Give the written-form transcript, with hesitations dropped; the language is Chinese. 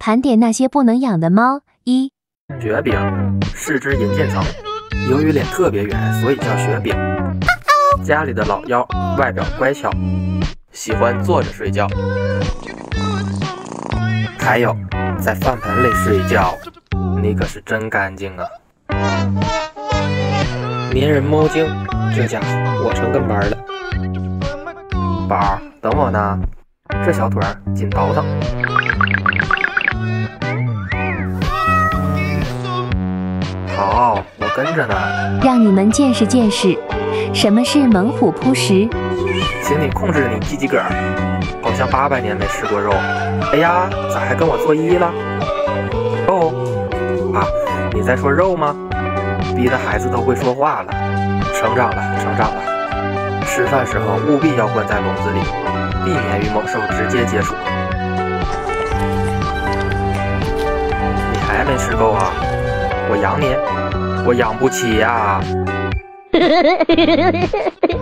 盘点那些不能养的猫。一、 雪饼是只银渐层，由于脸特别圆，所以叫雪饼。家里的老幺，外表乖巧，喜欢坐着睡觉。还有，在饭盆里睡觉，你可是真干净啊！粘人猫精，这家伙我成跟班了。宝儿，等我呢，这小腿儿紧倒腾。好，我跟着呢。 让你们见识见识什么是猛虎扑食。 请你控制你鸡鸡个儿，好像800年没吃过肉。哎呀，咋还跟我作揖了？肉啊，你在说肉吗？逼得孩子都会说话了，成长了，成长了。吃饭时候务必要关在笼子里，避免与猛兽直接接触。你还没吃够啊？我养你，我养不起呀。